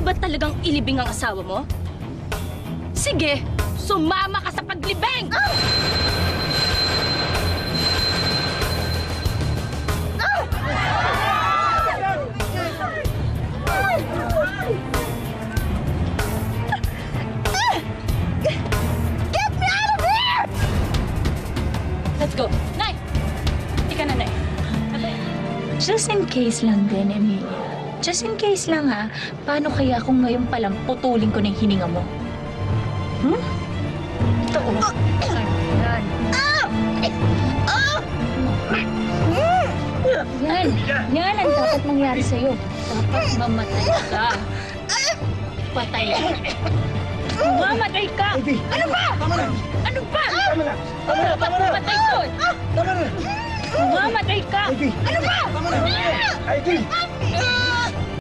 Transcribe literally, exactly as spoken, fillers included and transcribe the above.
ba talagang ilibing ang asawa mo? Sige, sumama ka sa paglibing! Ah! Get me out of here! Let's go. Nay! Hindi ka na, Nay. Just in case lang din, Emilia. Just in case lang, ha? Paano kaya kung ngayon palang putulin ko na yung hininga mo? Hmm? Ito, oh. Yan. Yan. Yan ang dapat mangyari sa'yo. Dapat mamatay ka. Patay. Mamatay ka! Ano ba? Ano ba? Dapat mamatay ko! Mamatay ka! Ano ba? Tama na!